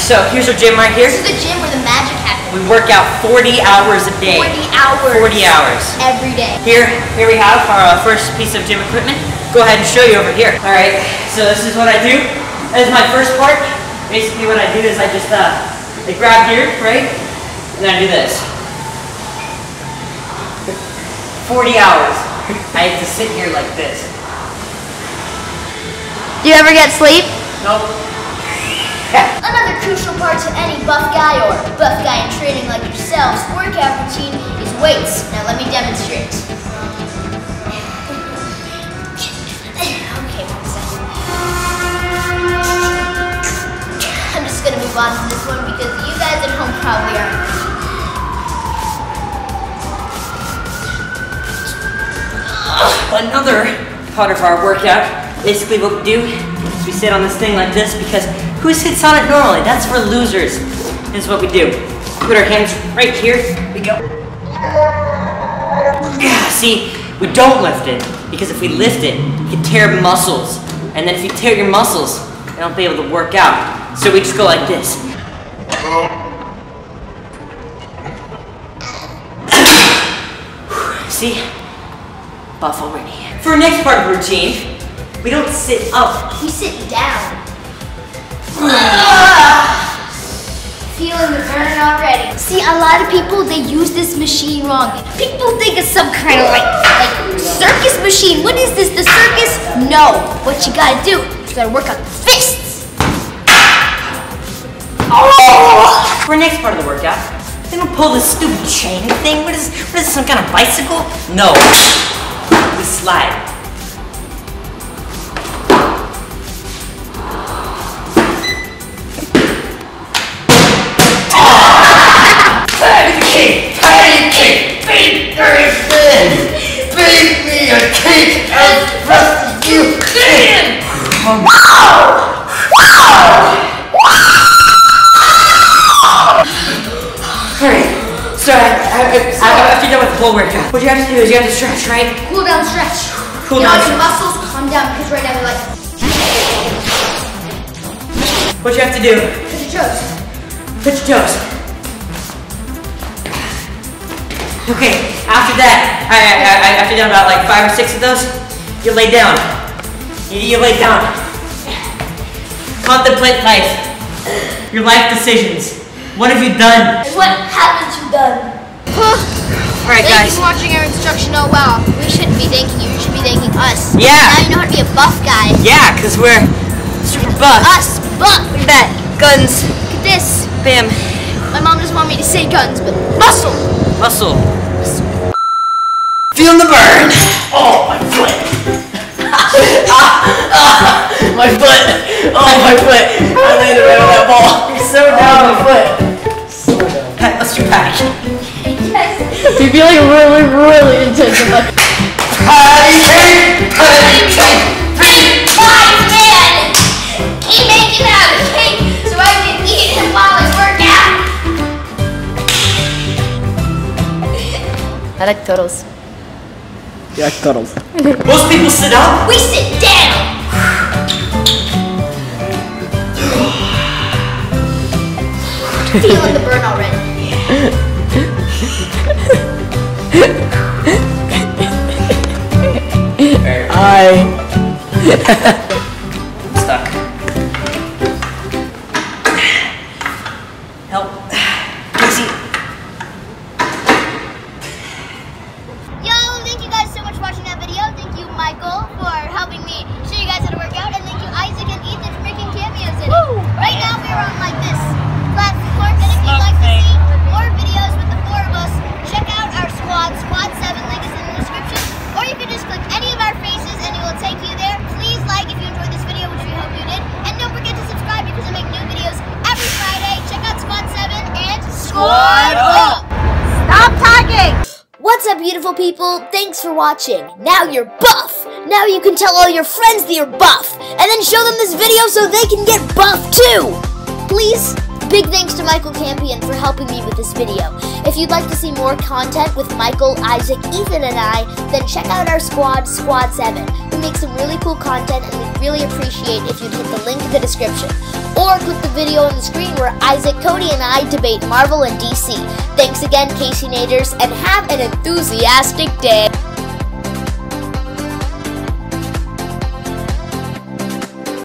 so here's our gym right here. This is the gym where the magic happens. We work out 40 hours a day. 40 hours. 40 hours. Every day. Here we have our first piece of gym equipment. Go ahead and show you over here. All right, so this is what I do. That is my first part. Basically what I do is I just I grab here, right? And then I do this. 40 hours. I have to sit here like this. Do you ever get sleep? Nope. Another crucial part to any buff guy or buff guy in training like yourselves workout routine is weights. Now let me demonstrate. Okay, 1 second. I'm just gonna move on to this one because you guys at home probably aren't. Another part of our workout, basically what we do is we sit on this thing like this because who sits on it normally? That's for losers. This is what we do. Put our hands right here, we go. See, we don't lift it because if we lift it, you can tear muscles. And then if you tear your muscles, you won't be able to work out. So we just go like this. See? Buff already. For our next part of the routine, we don't sit up. We sit down. Feeling the burn already. See, a lot of people, they use this machine wrong. People think it's some kind of like circus machine. What is this, the circus? No, what you gotta do, you gotta work on the fists. Oh! For our next part of the workout, they don't pull this stupid chain thing. What is this, some kind of bicycle? No. We slide. Bake me a cake as fast as you can! Alright, so after you're done with the full workout, what you have to do is you have to stretch, right? Cool down stretch. Cool down your muscles, calm down because right now they're like. What you have to do? Touch your toes. Touch your toes. Okay, after that, after you've done about like 5 or 6 of those, you lay down. You lay down. Contemplate life. Your life decisions. What have you done? What haven't you done? Alright guys. Thank you for watching our instruction. Oh wow, we shouldn't be thanking you, you should be thanking us. Yeah. Now you know how to be a buff guy. Yeah, because we're super buff. Us, buff. Look at that. Guns. Look at this. Bam. My mom doesn't want me to say guns, but muscle. Muscle. Feeling the burn. Oh, my foot. My foot. Oh, my foot. I landed right on that ball. You're so down, my foot. So down. Pat, let's do patty. Yes. You're feeling really, really intense. Patty cake! Patty cake! Wise man! He making out a cake so I can eat him while I work out. I like turtles. You like turtles? Most people sit up. We sit down. Feeling the burn already. Stuck. Help. Casey. Yo, thank you guys so much for watching that video. Thank you, Michael, for helping me show you guys how to work out. And thank you, Isaac and Ethan, for making cameos in it. Right now, we are on like this platform. And if you'd like to see more videos with the 4 of us, check out our squad, Squad 7. Link is in the description. Or you can just click any of our faces and it will take you there. Please like if you enjoyed this video, which we hope you did. And don't forget to subscribe because I make new videos every Friday. Check out Squad 7 and Squad Up! Stop talking! What's up, beautiful people? Thanks for watching. Now you're buff. Now you can tell all your friends that you're buff. And then show them this video so they can get buff too. Please Big thanks to Michael Campion for helping me with this video. If you'd like to see more content with Michael, Isaac, Ethan, and I, then check out our squad, Squad 7. We make some really cool content, and we'd really appreciate if you'd hit the link in the description. Or click the video on the screen where Isaac, Cody, and I debate Marvel and DC. Thanks again, Casey Naders, and have an enthusiastic day.